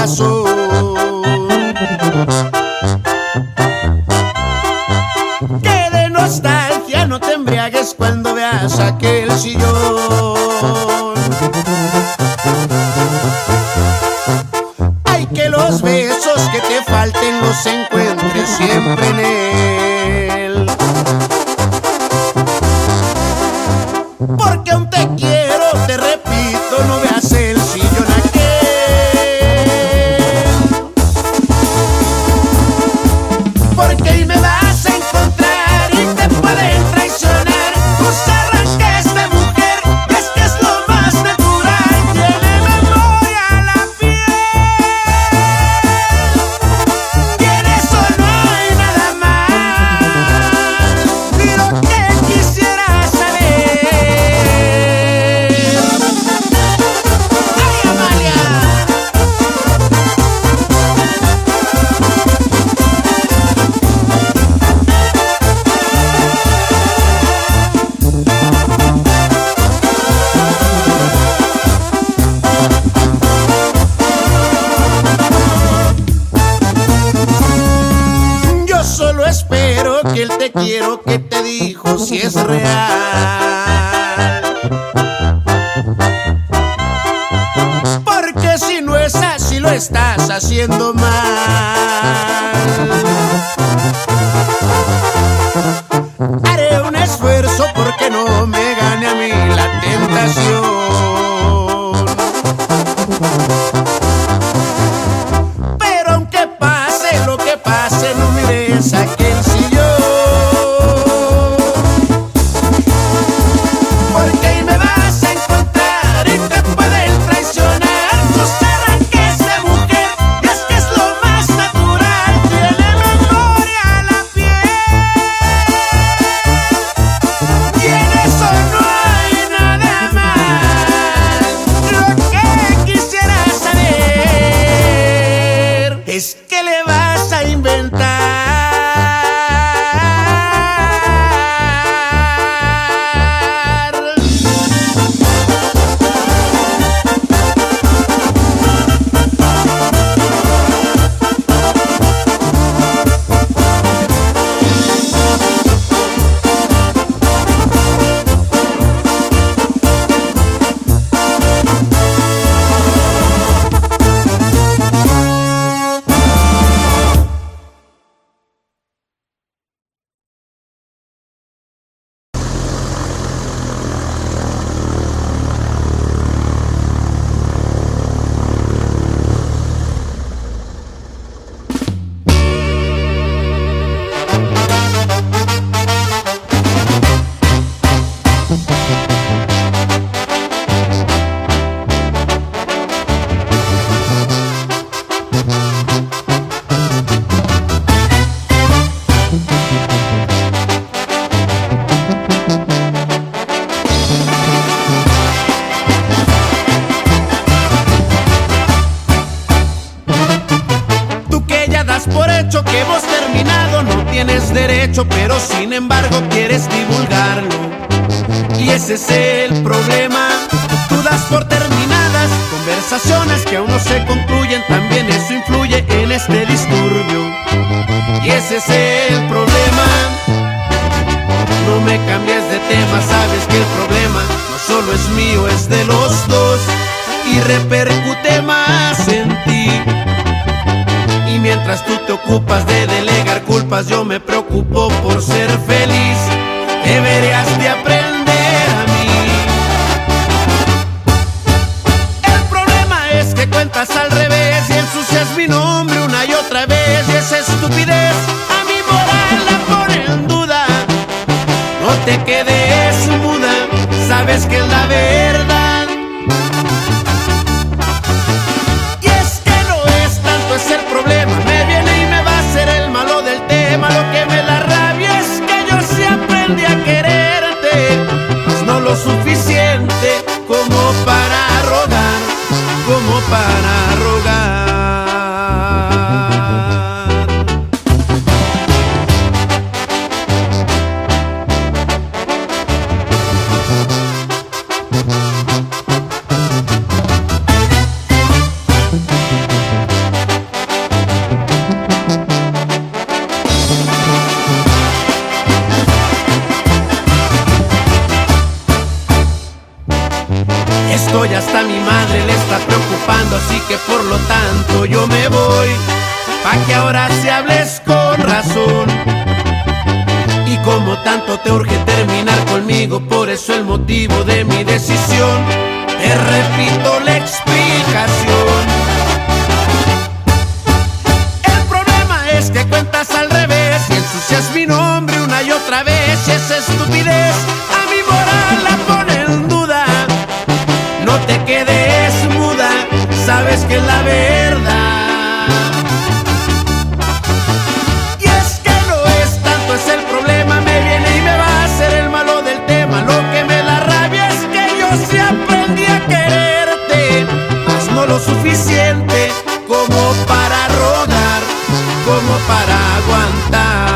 corazón. Que de nostalgia no te embriagues cuando veas aquel sillón. Ay, que los besos que te falten los encuentres siempre en él. Porque aún te quiero, te repito, no veas el sillón aquel. Porque ahí me vas a encontrar y te pueden traicionar tus arranques de mujer. Es que es lo más natural, tiene memoria la piel. Y en eso no hay nada más. Pero que quisiera saber. ¡Ay, Amalia! Yo solo espero que el te quiero que te dijo si es real. Porque si no es así lo estás haciendo mal. Haré un esfuerzo porque no me gane a mí la tentación. Pero aunque pase lo que pase, no mires aquel sillón. Porque ahí me vas a encontrar y te pueden traicionar tus arranques de mujer. Y es que es lo más natural, tiene memoria la piel. Y en eso no hay nada más. Lo que quisiera saber es que le vas a inventar. Por hecho que hemos terminado, no tienes derecho, pero sin embargo quieres divulgarlo. Y ese es el problema. Tú das por terminadas conversaciones que aún no se concluyen. También eso influye en este disturbio. Y ese es el problema. No me cambies de tema, sabes que el problema no solo es mío, es de los dos. Y repercute más en ti. Y mientras tú te ocupas de delegar culpas, yo me preocupo por ser feliz. Deberías de aprender a mí. El problema es que cuentas al revés y ensucias mi nombre una y otra vez. Y esa estupidez a mi moral la pone en duda. No te quedes muda, sabes que es la verdad. Es el problema, me viene y me va a hacer el malo del tema. Lo que me da rabia es que yo sí aprendí a quererte, pues no lo suficiente como para rogar, como para rogar. y hasta mi madre le está preocupando, así que por lo tanto yo me voy, pa' que ahora sí hables con razón. Y como tanto te urge terminar conmigo, por eso el motivo de mi decisión, te repito la explicación. El problema es que cuentas al revés y ensucias mi nombre una y otra vez, y esa estupidez a mi moral la pone en duda. No te quedes muda, sabes que es la verdad. Y es que no es tanto, es el problema, me viene y me va a hacer el malo del tema. Lo que me da rabia es que yo sí aprendí a quererte, mas no lo suficiente como para rogar, como para aguantar.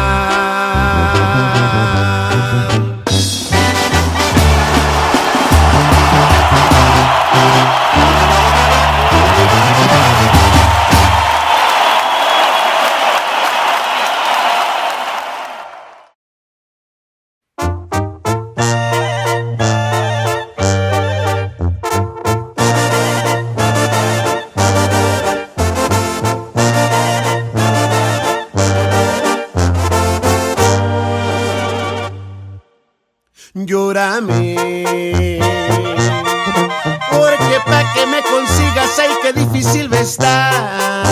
Llórame, porque pa' que me consigas, ay, qué difícil va a estar.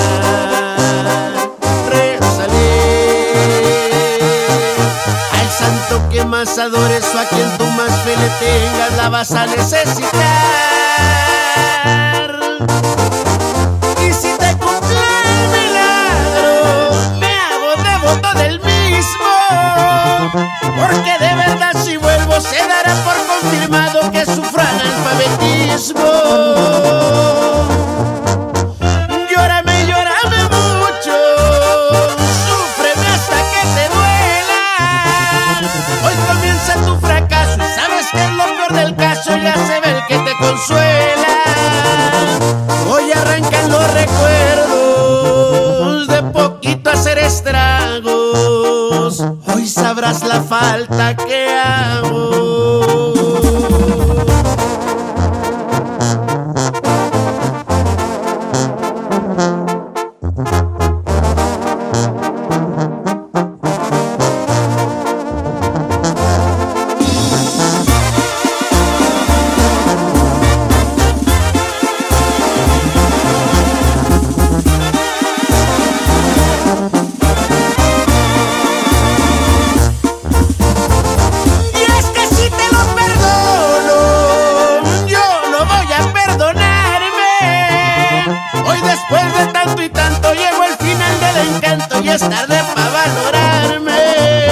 Rézale al santo que más adores, o a quien tú más fe le tengas, la vas a necesitar. Y si te cumple el milagro, me hago devoto del mismo, porque de verdad si vuelvo se dará por confirmado que sufro analfabetismo. Llórame, llórame mucho, súfreme hasta que te duela. Hoy comienza tu fracaso y sabes que es lo peor del caso, ya se ve el que te consuela. Hoy arrancan los recuerdos de poquito hacer estragos, hoy sabrás la falta que hago. Después de tanto y tanto llegó el final del encanto y es tarde para valorarme.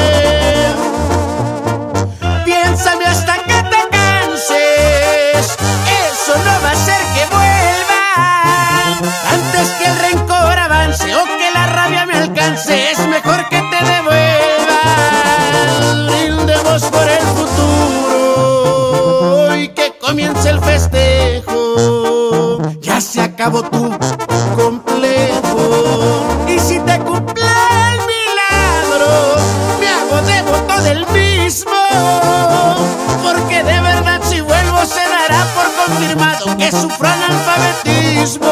Piénsame hasta que te canses, eso no va a hacer que vuelva. Antes que el rencor avance o que la rabia me alcance, es mejor que te devuelva. Brindemos por el futuro y que comience el festejo. Ya se acabó tu complejo. Y si te cumple el milagro, me hago devoto del mismo, porque de verdad si vuelvo se dará por confirmado que sufro analfabetismo.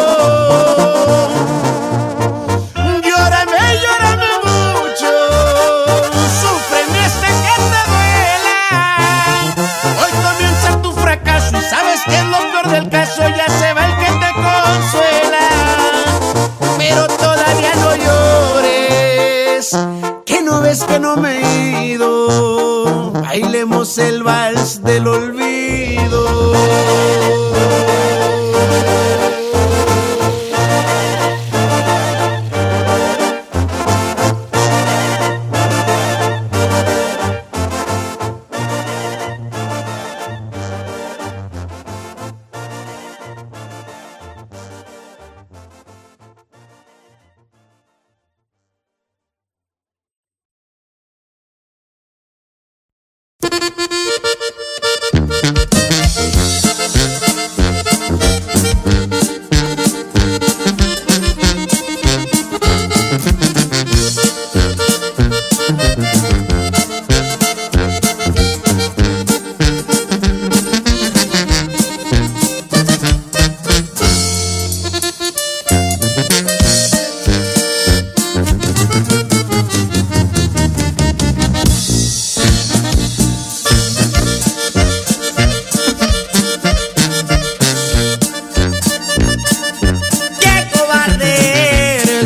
Llórame, llórame mucho, súfreme hasta que te duela. Hoy comienza tu fracaso y sabes que es lo peor del caso, ya se va el que te consuela. Pero todavía no llores, que no ves que no me he ido. Bailemos el vals del olvido.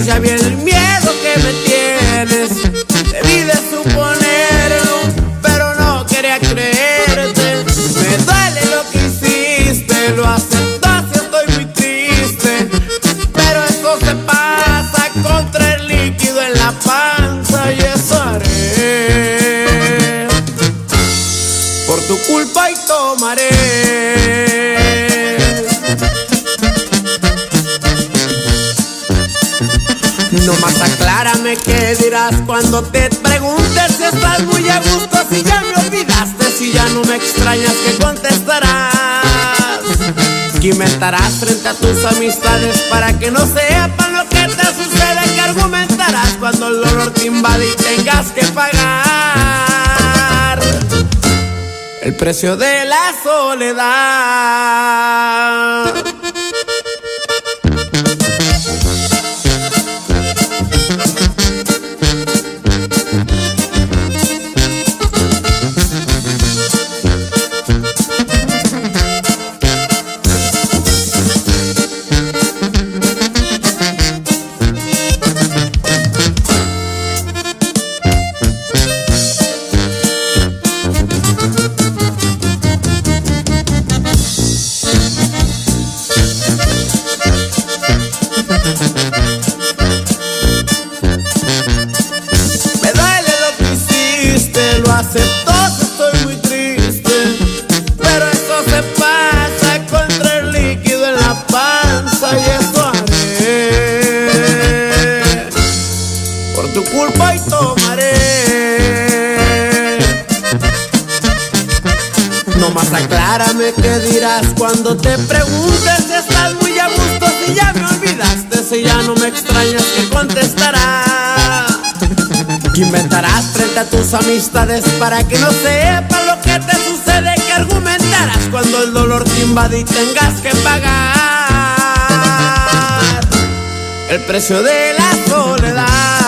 ya vi el miedo que me tienes. Debí de suponerlo, pero no quería creerte. Me duele lo que hiciste, lo acepto, así estoy muy triste. Pero eso se pasa contra el líquido en la panza, y eso haré. Por tu culpa y tomaré. Nomás aclárame qué dirás cuando te preguntes si estás muy a gusto, si ya me olvidaste, si ya no me extrañas, ¿qué contestarás? ¿Qué inventarás frente a tus amistades para que no sepan lo que te sucede? ¿Qué argumentarás cuando el dolor te invade y tengas que pagar el precio de la soledad? Acepto, estoy muy triste, pero eso se pasa contra el líquido en la panza, y eso haré. Por tu culpa y tomaré. Nomás aclárame qué dirás cuando te preguntes si estás muy a gusto, si ya me olvidaste, si ya no me extrañas, ¿qué contestarás? ¿Qué inventarás frente a tus amistades para que no sepan lo que te sucede? ¿Qué argumentarás cuando el dolor te invade y tengas que pagar el precio de la soledad?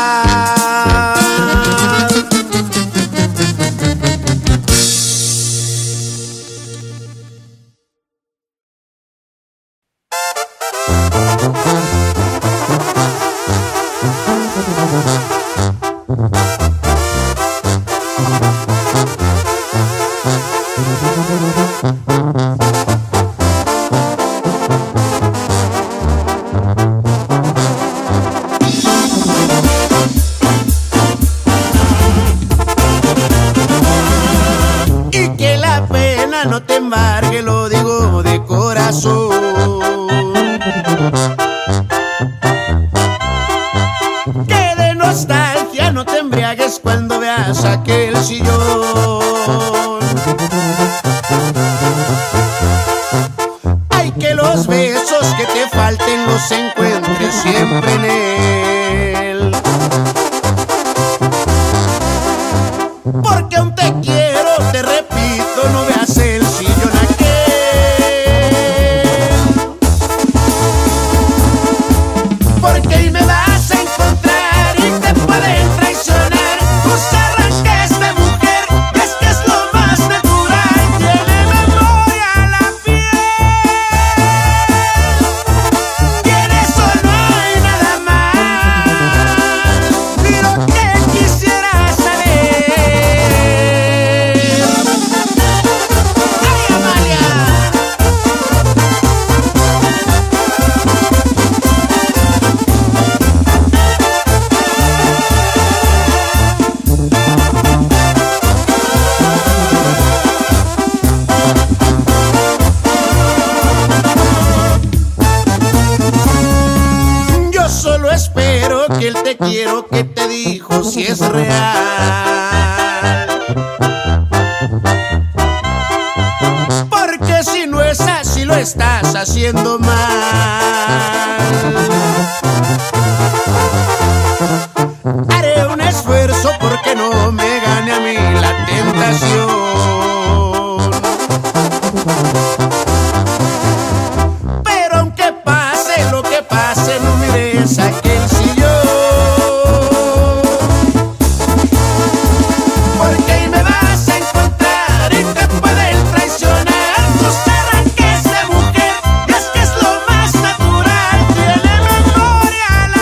Y que la pena no te embargue, lo digo de corazón. Que de nostalgia no te embriagues cuando veas aquel sillón. Ay, que los besos que te falten los encuentres siempre en él. Porque aún te quiero, te repito, no veas el sillón aquel. Porque ahí me vas a encontrar y te pueden traicionar tus arranques de mujer, es que es lo más natural. Tiene memoria la piel, y en eso no hay nada más. Pero que quisiera saber. ¡Ay, Amalia! Yo solo espero que el te quiero que te dijo si es real. Porque si no es así lo estás haciendo mal. Haré un esfuerzo porque no me gane a mí la tentación. Pero aunque pase lo que pase, no mires aquel sillón. Porque ahí me vas a encontrar y te pueden traicionar tus arranques de mujer, y es que es lo más natural. Tiene memoria la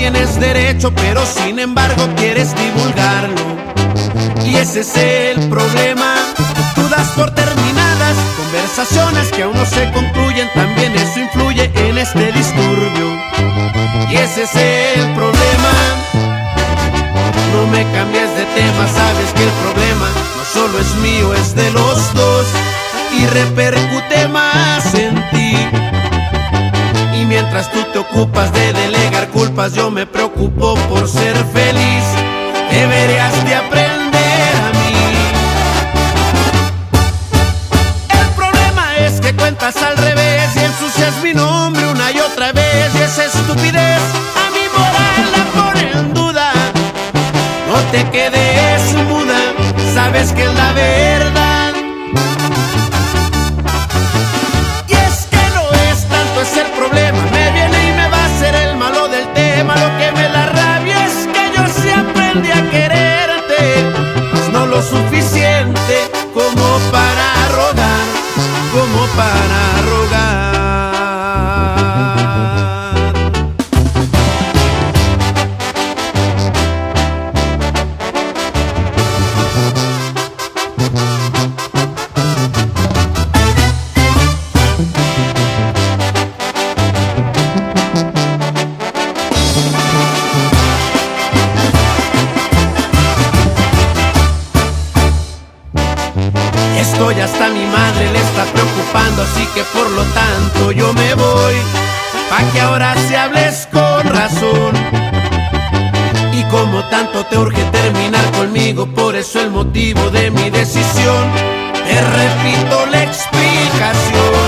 tienes derecho, pero sin embargo quieres divulgarlo. Y ese es el problema. Tú das por terminadas conversaciones que aún no se concluyen. También eso influye en este disturbio. Y ese es el problema. No me cambies de tema, sabes que el problema no solo es mío, es de los dos y repercute más en ti. Y mientras tú te ocupas de delegar culpas, yo me preocupo por ser feliz. Deberías de aprender a mí. El problema es que cuentas al revés y ensucias mi nombre una y otra vez. Y esa estupidez a mi moral la pone en duda. No te quedes muda, sabes que es la verdad. Y es que no es tanto ese el problema. Me viene y me va a hacer el malo del tema. Lo que me da rabia es que yo sí aprendí a quererte, pues no lo suficiente como para rogar, como para rogar. Estoy hasta mi madre le está preocupando, así que por lo tanto yo me voy, pa' que ahora se hables con razón. Y como tanto te urge terminar conmigo, por eso el motivo de mi decisión, te repito la explicación.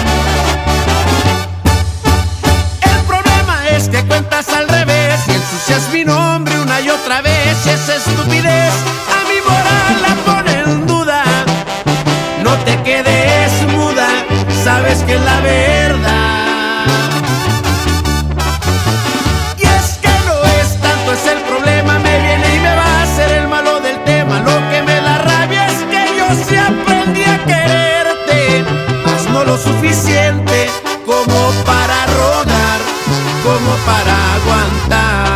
El problema es que cuentas al revés y ensucias mi nombre una y otra vez. Y esa estupidez a mi moral la pone en duda. No te quedes muda, sabes que es la verdad. Y es que no es tanto es el problema. Me viene y me va a hacer el malo del tema. Lo que me da rabia es que yo sí aprendí a quererte, mas no lo suficiente como para rogar, como para aguantar.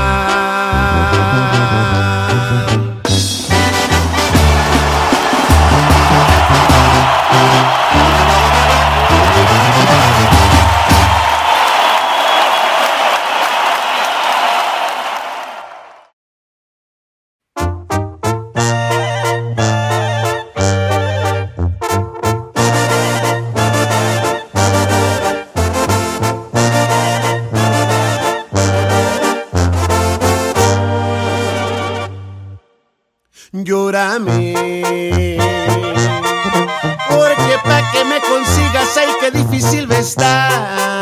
Llórame, porque pa' que me consigas, ay, qué difícil va a estar.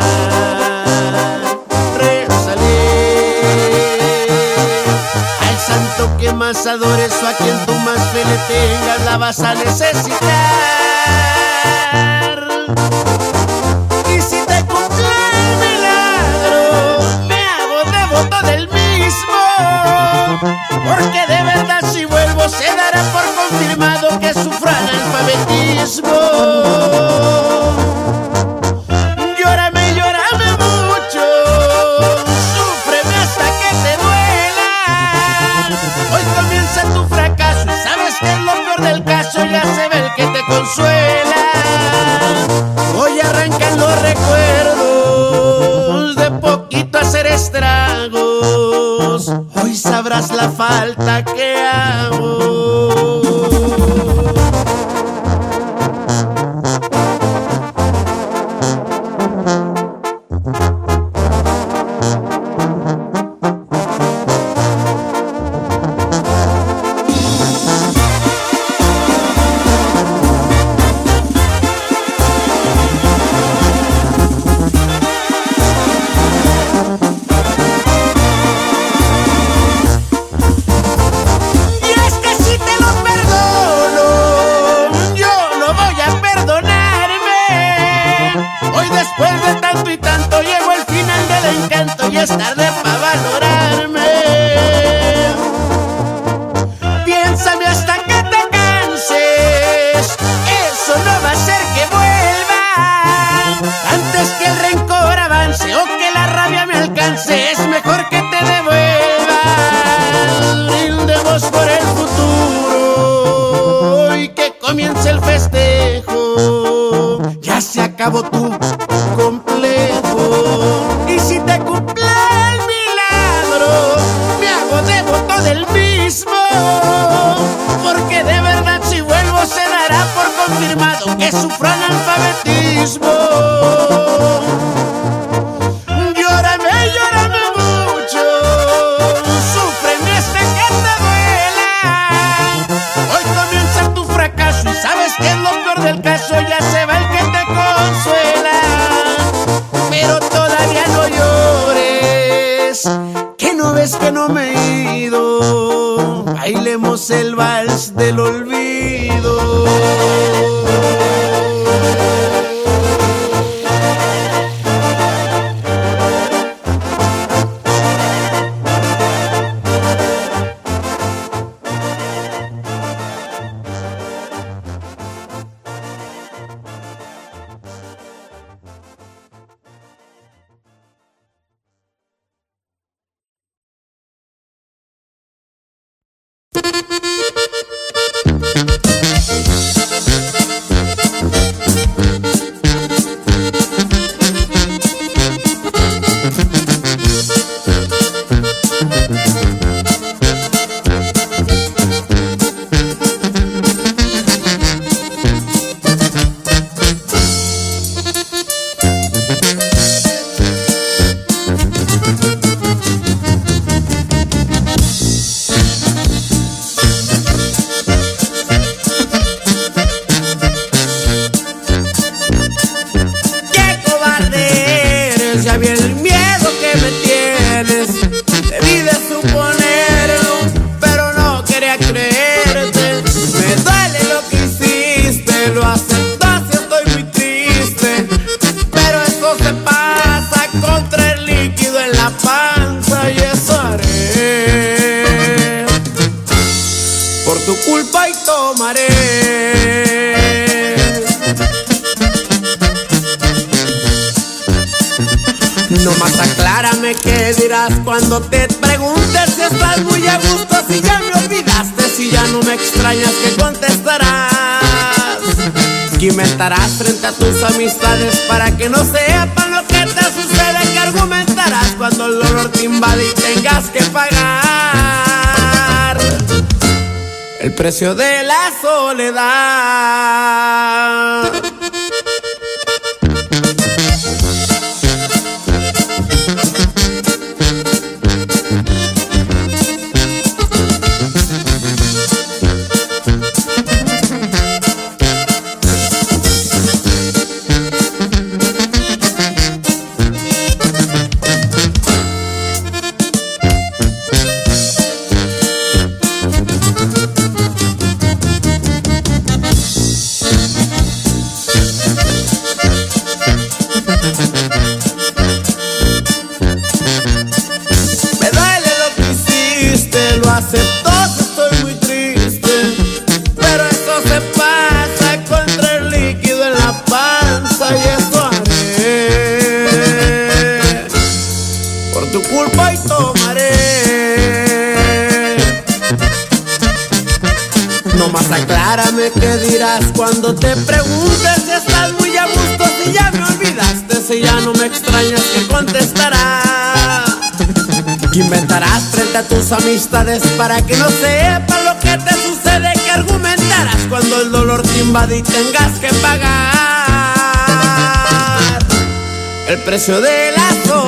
Rézale al santo que más adores, o a quien tú más fe le tengas, la vas a necesitar. Y si te cumple el milagro, me hago devoto del mismo, porque de verdad si vuelvo se dará por confirmado que sufro analfabetismo. Llórame, llórame mucho, súfreme hasta que te duela. Hoy comienza tu fracaso y sabes que es lo peor del caso, ya se ve el que te consuela. Hoy arrancan los recuerdos, de poquito hacer estragos. Hoy sabrás la falta que hago. Después de tanto y tanto llegó el final del encanto y es tarde para valorarme. Piénsame hasta que te canses, eso no va a hacer que vuelva. Antes que el rencor avance o que la rabia me alcance, es mejor que te devuelva. es que no me he ido, bailemos el vals del olvido. Nomás aclárame qué dirás cuando te preguntes si estás muy a gusto, si ya me olvidaste, si ya no me extrañas, ¿qué contestarás? ¿Qué inventarás frente a tus amistades para que no sepan lo que te sucede? ¿Qué argumentarás cuando el dolor te invade y tengas que pagar el precio de la soledad? Acepto, estoy muy triste, pero eso se pasa contra el líquido en la panza y eso haré. Por tu culpa y tomaré. Nomás aclárame qué dirás cuando te preguntes si estás muy a gusto, si ya me olvidaste, si ya no me extrañas, ¿qué contestarás? ¿Qué inventarás frente a tus amistades para que no sepan lo que te sucede? ¿Qué argumentarás cuando el dolor te invade y tengas que pagar el precio de la soledad?